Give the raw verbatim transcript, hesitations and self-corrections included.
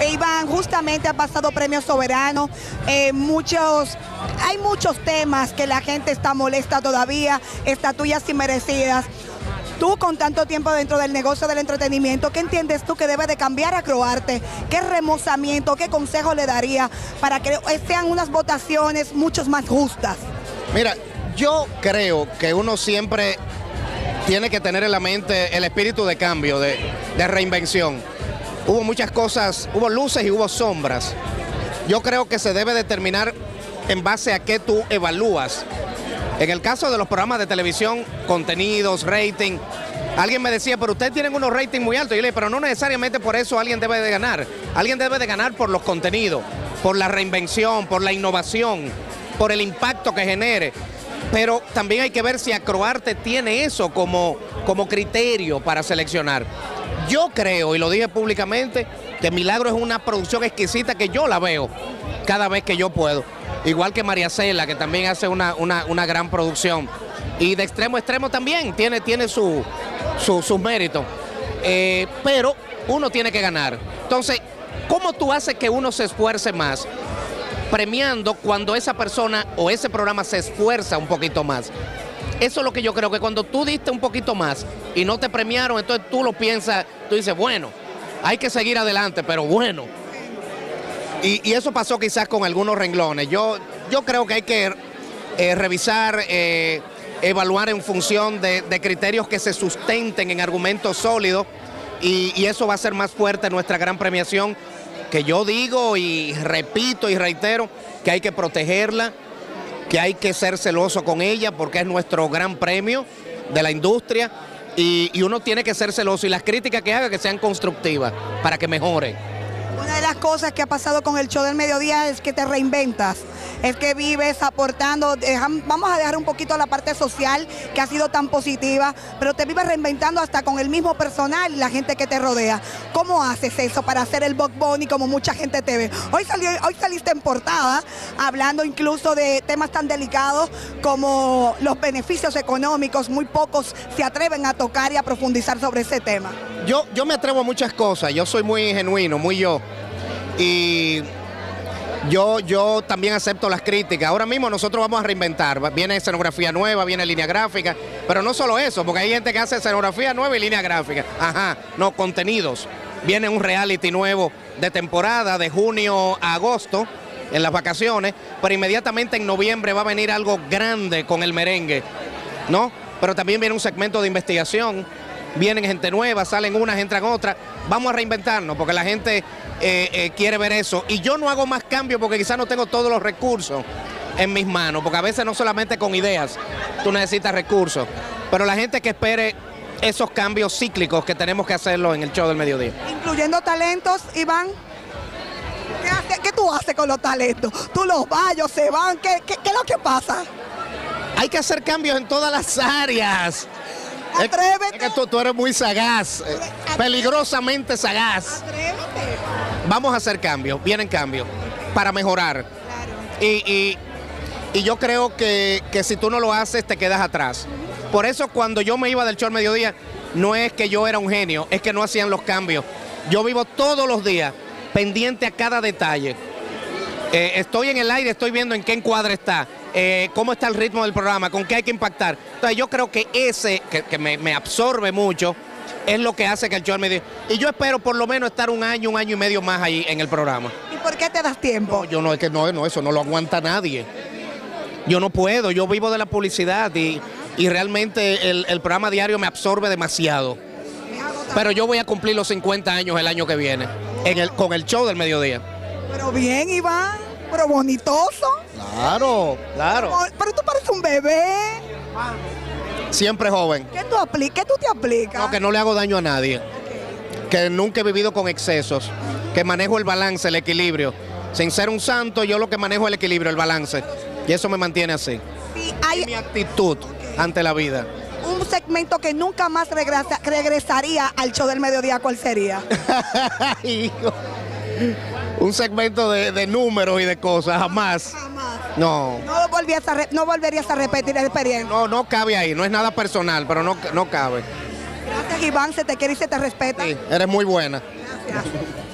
E Iván, justamente ha pasado Premio Soberano, eh, muchos, hay muchos temas que la gente está molesta todavía, estatuillas inmerecidas. Tú con tanto tiempo dentro del negocio del entretenimiento, ¿qué entiendes tú que debe de cambiar a Croarte? ¿Qué remozamiento, qué consejo le daría para que sean unas votaciones mucho más justas? Mira, yo creo que uno siempre tiene que tener en la mente el espíritu de cambio, de, de reinvención. Hubo muchas cosas, hubo luces y hubo sombras. Yo creo que se debe determinar en base a qué tú evalúas. En el caso de los programas de televisión, contenidos, rating, alguien me decía, pero ustedes tienen unos ratings muy altos. Yo le dije, pero no necesariamente por eso alguien debe de ganar. Alguien debe de ganar por los contenidos, por la reinvención, por la innovación, por el impacto que genere. Pero también hay que ver si Acroarte tiene eso como, como criterio para seleccionar. Yo creo, y lo dije públicamente, que Milagro es una producción exquisita que yo la veo cada vez que yo puedo. Igual que María Cela, que también hace una, una, una gran producción. Y de extremo a extremo también tiene, tiene su, su, sus méritos. Eh, pero uno tiene que ganar. Entonces, ¿cómo tú haces que uno se esfuerce más? Premiando cuando esa persona o ese programa se esfuerza un poquito más. Eso es lo que yo creo, que cuando tú diste un poquito más y no te premiaron, entonces tú lo piensas, tú dices, bueno, hay que seguir adelante, pero bueno. Y, y eso pasó quizás con algunos renglones. Yo, yo creo que hay que eh, revisar, eh, evaluar en función de, de criterios que se sustenten en argumentos sólidos y, y eso va a ser más fuerte nuestra gran premiación, que yo digo y repito y reitero que hay que protegerla, que hay que ser celoso con ella porque es nuestro gran premio de la industria y, y uno tiene que ser celoso y las críticas que haga que sean constructivas para que mejore. Una de las cosas que ha pasado con el show del mediodía es que te reinventas, es que vives aportando, dejan, vamos a dejar un poquito la parte social que ha sido tan positiva, pero te vives reinventando hasta con el mismo personal y la gente que te rodea. ¿Cómo haces eso para hacer el Bugs Bunny como mucha gente te ve? Hoy, salió, hoy saliste en portada hablando incluso de temas tan delicados como los beneficios económicos, muy pocos se atreven a tocar y a profundizar sobre ese tema. Yo, yo me atrevo a muchas cosas, yo soy muy genuino, muy yo. Y yo, yo también acepto las críticas. Ahora mismo nosotros vamos a reinventar. Viene escenografía nueva, viene línea gráfica. Pero no solo eso, porque hay gente que hace escenografía nueva y línea gráfica. Ajá, no, contenidos. Viene un reality nuevo de temporada, de junio a agosto, en las vacaciones. Pero inmediatamente en noviembre va a venir algo grande con el merengue, ¿no? Pero también viene un segmento de investigación. Vienen gente nueva, salen unas, entran otras. Vamos a reinventarnos porque la gente eh, eh, quiere ver eso. Y yo no hago más cambios porque quizás no tengo todos los recursos en mis manos, porque a veces no solamente con ideas tú necesitas recursos, pero la gente que espere esos cambios cíclicos que tenemos que hacerlo en el show del mediodía. Incluyendo talentos, Iván. ¿Qué, hace, qué tú haces con los talentos? ¿Tú los vas, ellos se van? ¿Qué, qué, qué es lo que pasa? Hay que hacer cambios en todas las áreas. Atrévete. Es que tú, tú eres muy sagaz, eh, peligrosamente sagaz. Atrévete. Vamos a hacer cambios, vienen cambios, para mejorar. Claro. Y, y, y yo creo que, que si tú no lo haces, te quedas atrás. Por eso cuando yo me iba del show al mediodía, no es que yo era un genio, es que no hacían los cambios. Yo vivo todos los días pendiente a cada detalle. Eh, estoy en el aire, estoy viendo en qué encuadre está. Eh, cómo está el ritmo del programa, con qué hay que impactar. Entonces yo creo que ese, que, que me, me absorbe mucho, es lo que hace que el show me diga. Y yo espero por lo menos estar un año, un año y medio más ahí en el programa. ¿Y por qué te das tiempo? No, yo no, es que no, no, eso no lo aguanta nadie. Yo no puedo, yo vivo de la publicidad y, y realmente el, el programa diario me absorbe demasiado. Pero yo voy a cumplir los cincuenta años el año que viene, en el, con el show del mediodía. Pero bien, Iván, pero bonitoso. Claro, claro. Pero, pero tú pareces un bebé. Siempre joven. ¿Qué tú, apli ¿Qué tú te aplicas? No, que no le hago daño a nadie. Que nunca he vivido con excesos. Que manejo el balance, el equilibrio. Sin ser un santo, yo lo que manejo es el equilibrio, el balance. Y eso me mantiene así. Sí, hay mi actitud ante la vida. un segmento que nunca más regresa, regresaría al show del mediodía, ¿cuál sería? Hijo. Un segmento de, de números y de cosas, jamás. Jamás. No. No volverías a, re, no volverías a repetir la experiencia. No, no cabe ahí, no es nada personal, pero no, no cabe. Gracias, Iván, se te quiere y se te respeta. Sí, eres muy buena. Gracias.